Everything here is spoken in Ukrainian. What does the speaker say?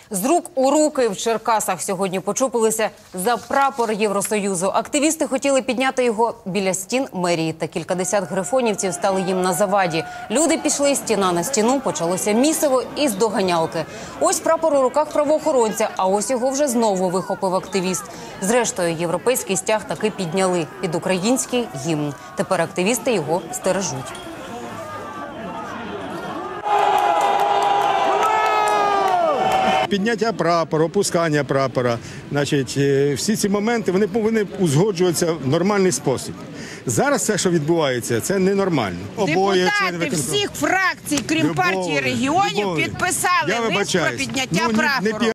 З рук у руки в Черкасах сьогодні почупилися за прапор Євросоюзу. Активісти хотіли підняти його біля стін мерії, та кількадесят грифонівців стали їм на заваді. Люди пішли стіна на стіну, почалося місиво із доганялки. Ось прапор у руках правоохоронця, а ось його вже знову вихопив активіст. Зрештою, європейський стяг таки підняли під український гімн. Тепер активісти його стережуть. Підняття прапора, опускання прапора, всі ці моменти вони повинні узгоджуватися в нормальний спосіб. Зараз все, що відбувається, це ненормально. Депутати всіх фракцій, крім партії регіонів, підписали лист про підняття прапору.